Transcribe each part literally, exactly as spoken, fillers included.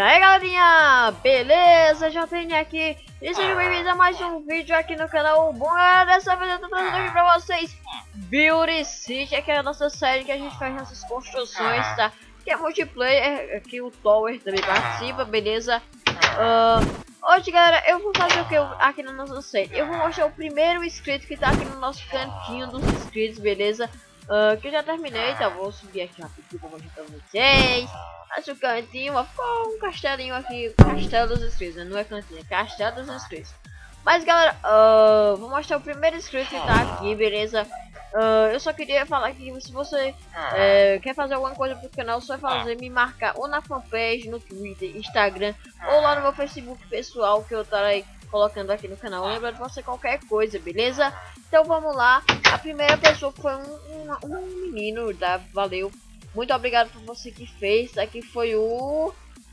aí galerinha, beleza? Já tenho aqui e sejam bem-vindos a mais um vídeo aqui no canal. Bom, galera, dessa vez eu tô trazendo aqui pra vocês Beauty City, que é a nossa série que a gente faz nossas construções, tá? Que é multiplayer, aqui o Tower também participa, beleza? Uh, hoje galera, eu vou fazer o que aqui na nossa série? Eu vou mostrar o primeiro inscrito que tá aqui no nosso cantinho dos inscritos, beleza? Uh, que eu já terminei, tá? Vou subir aqui rapidinho pra mostrar pra vocês. Acho o cantinho, ó, um castelinho aqui, castelo dos inscritos, né? Não é cantinho, é castelo dos inscritos. Mas galera, uh, vou mostrar o primeiro inscrito que tá aqui, beleza? Uh, eu só queria falar que se você uh, quer fazer alguma coisa pro canal, só é fazer me marcar ou na fanpage, no Twitter, Instagram, ou lá no meu Facebook pessoal que eu estarei colocando aqui no canal. Lembrando de você qualquer coisa, beleza? Então vamos lá. A primeira pessoa foi um, um, um menino, tá? Valeu. Muito obrigado por você que fez. Aqui foi o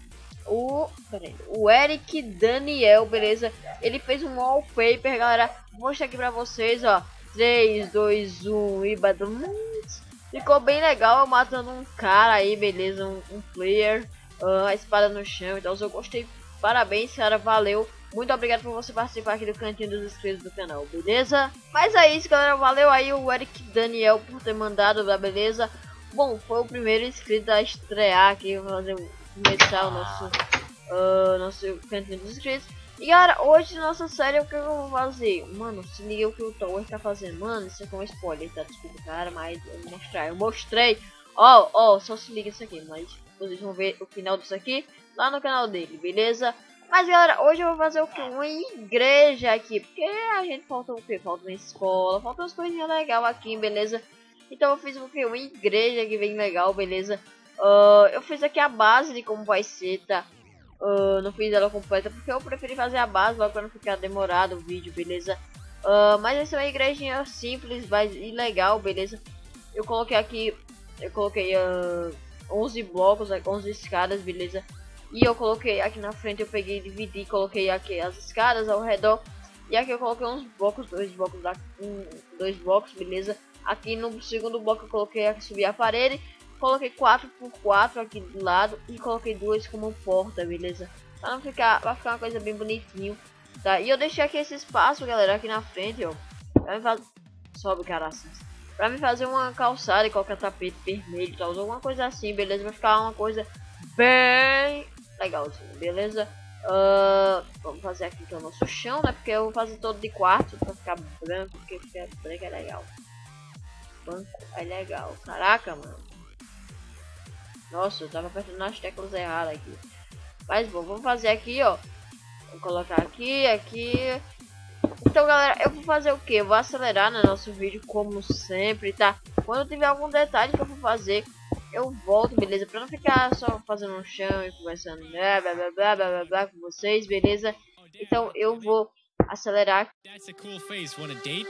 o, peraí, o Eric Daniel, beleza? Ele fez um wallpaper, galera. Vou mostrar aqui pra vocês, ó. três, dois, um e badum. Ficou bem legal, eu matando um cara aí, beleza? Um, um player, uh, a espada no chão. Então eu gostei. Parabéns, cara, valeu. Muito obrigado por você participar aqui do cantinho dos inscritos do canal, beleza? Mas é isso, galera. Valeu aí o Eric Daniel por ter mandado, beleza? Bom, foi o primeiro inscrito a estrear aqui, fazer começar o nosso, uh, nosso cantinho dos inscritos. E galera, hoje nossa série, o que eu vou fazer? Mano, se liga o que o Tower tá fazendo. Mano, isso aqui é um spoiler, tá? Desculpa, cara, mas eu vou mostrar. Eu mostrei. Ó, oh, ó, oh, só se liga isso aqui. Mas vocês vão ver o final disso aqui lá no canal dele, beleza? Mas galera, hoje eu vou fazer o que? Uma igreja aqui. Porque a gente falta o que? Falta uma escola, falta umas coisinhas legais aqui, beleza? Então eu fiz o que? Uma igreja que bem legal, beleza? Uh, eu fiz aqui a base de como vai ser, tá? Uh, não fiz ela completa porque eu preferi fazer a base logo para não ficar demorado o vídeo, beleza? Uh, mas essa é uma igrejinha simples, mas e legal, beleza? Eu coloquei aqui, eu coloquei uh, onze blocos, onze escadas, beleza? E eu coloquei aqui na frente, eu peguei, dividi, coloquei aqui as escadas ao redor. E aqui eu coloquei uns blocos, dois blocos, um, dois blocos, beleza? Aqui no segundo bloco eu coloquei aqui, subir a parede. Coloquei quatro por quatro aqui do lado e coloquei duas como porta, beleza? Pra não ficar, vai ficar uma coisa bem bonitinho, tá? E eu deixei aqui esse espaço, galera, aqui na frente, ó. Pra me fazer... Sobe, caraças. Pra me fazer uma calçada e colocar tapete vermelho, tal, alguma coisa assim, beleza? Vai ficar uma coisa bem legalzinha, beleza? Uh, vamos fazer aqui que é o nosso chão, né? Porque eu vou fazer todo de quartzo pra ficar branco, porque ficar branco é legal. Banco é legal, caraca, mano. Nossa, eu tava apertando as teclas erradas aqui. Mas bom, vamos fazer aqui, ó. Vou colocar aqui, aqui. Então, galera, eu vou fazer o que? Eu vou acelerar no nosso vídeo, como sempre, tá? Quando tiver algum detalhe que eu vou fazer, eu volto, beleza? Pra não ficar só fazendo no chão e conversando blá, blá, blá, blá, blá, blá, blá, com vocês, beleza? Então, eu vou acelerar. That's a cool face. Want a date?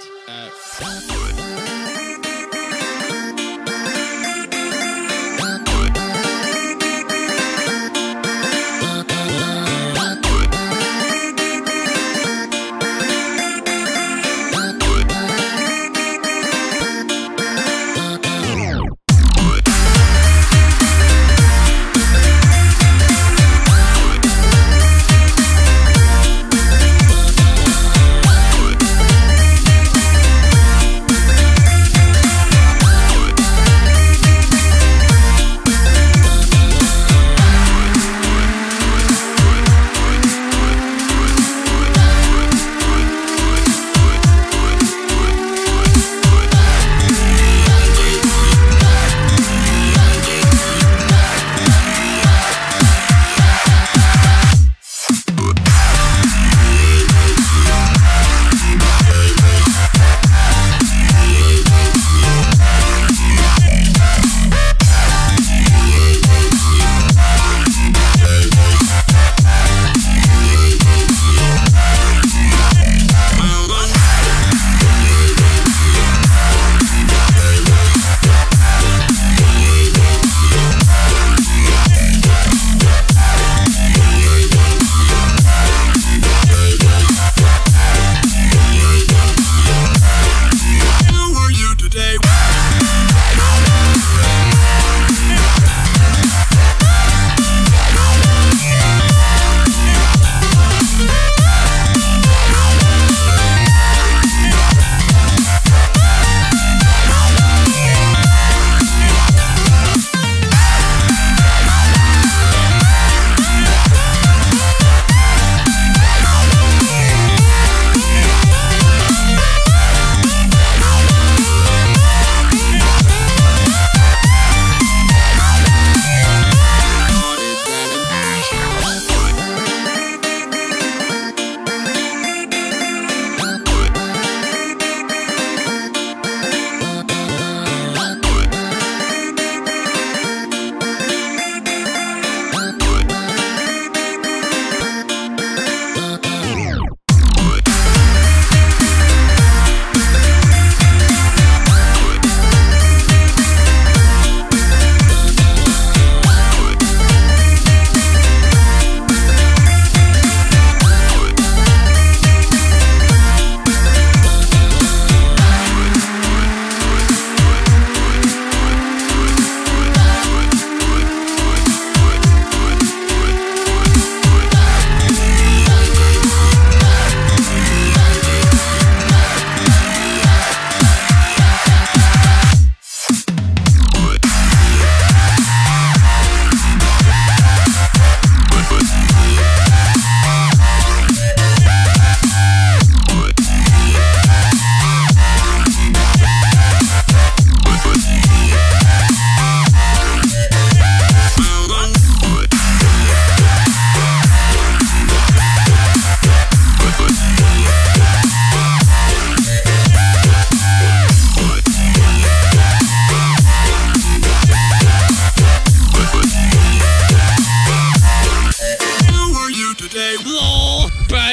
Uh...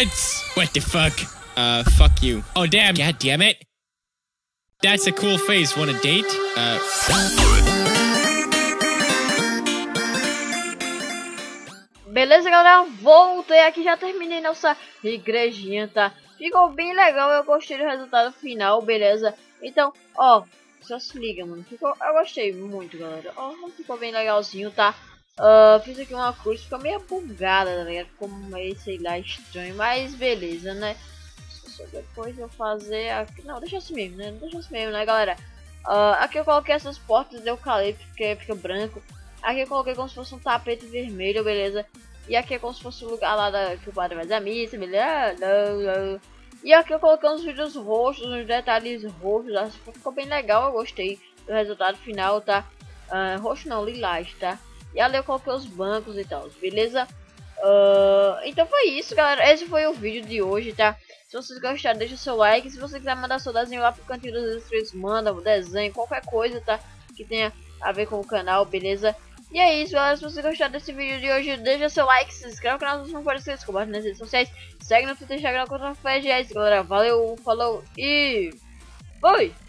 nuts! What the fuck? Uh, fuck you. Oh, damn. God damn it. That's a cool face. Want a date? Uh... Beleza, galera? Voltei aqui, já terminei nossa igrejinha, tá? Ficou bem legal, eu gostei do resultado final, beleza? Então, ó, só se liga, mano. Ficou, eu gostei muito, galera. Ó, ficou bem legalzinho, tá? Uh, fiz aqui uma cruz, ficou meio bugada, tá ligado? Ficou meio, sei lá, estranho, mas beleza, né? Só depois eu fazer aqui. Não, deixa assim mesmo, né? Deixa assim mesmo, né, galera? Uh, aqui eu coloquei essas portas de eucalipto, porque fica branco. Aqui eu coloquei como se fosse um tapete vermelho, beleza? E aqui é como se fosse o lugar lá da, que o padre faz a missa, beleza? E aqui eu coloquei uns vídeos roxos, uns detalhes roxos, acho que ficou bem legal, eu gostei do resultado final, tá? Uh, roxo não, lilás, tá? E ali eu coloquei os bancos e tal, beleza? Uh, então foi isso, galera, esse foi o vídeo de hoje, tá? Se vocês gostaram, deixa o seu like, se você quiser mandar seu desenho lá pro cantinho dos inscritos, manda um desenho, qualquer coisa, tá? Que tenha a ver com o canal, beleza? E é isso, galera. Se você gostar desse vídeo de hoje, deixa seu like, se inscreve no canal se não for inscrito, compartilha nas redes sociais, segue no Twitter, Instagram, contra o F G S, galera. Valeu, falou e fui!